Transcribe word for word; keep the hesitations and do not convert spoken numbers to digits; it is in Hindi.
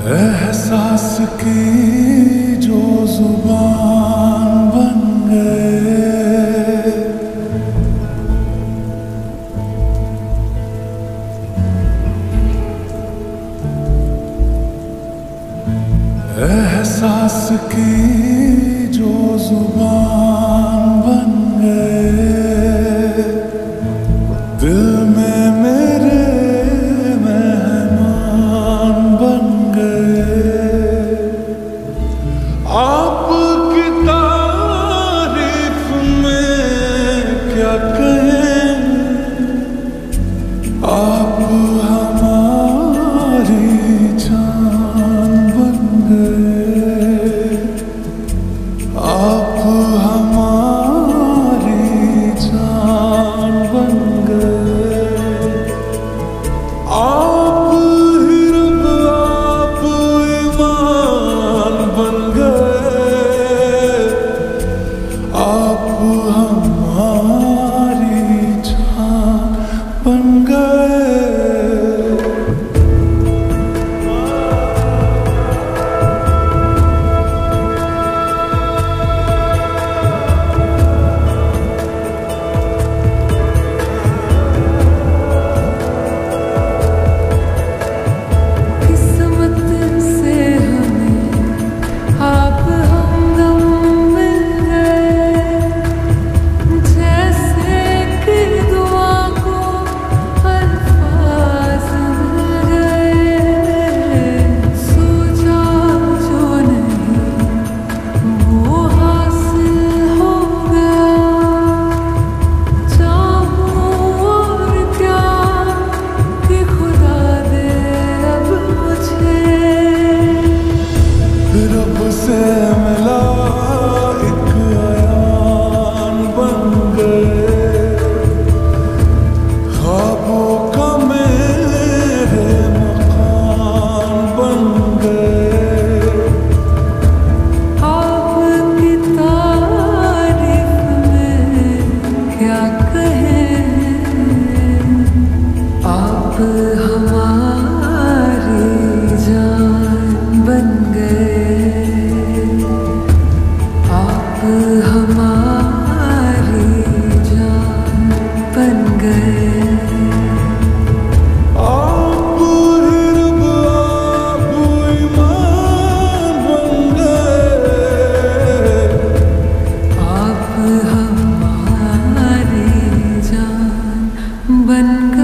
एहसास की जो जुबान बन गए, एहसास की जो जुबान बन गए, दिल में मेरे मेहमान बन गए। आपकी तारीफ में क्या कहें, आप हमारी जान बन गए, आप हमारी जान बन गए। आप ही रब, आप ईमान बन गए, आप हमारी जान बन गए। रब से मिला एक अयान बन गए, ख्वाबों का मेरे मकान बन गए। आपकी तारीफ में क्या कहें, आप हमारी जान बन गए, आप हमारी जान बन गए। आप ही रब, आप ईमान बन गए, आप हमारी जान बन गए।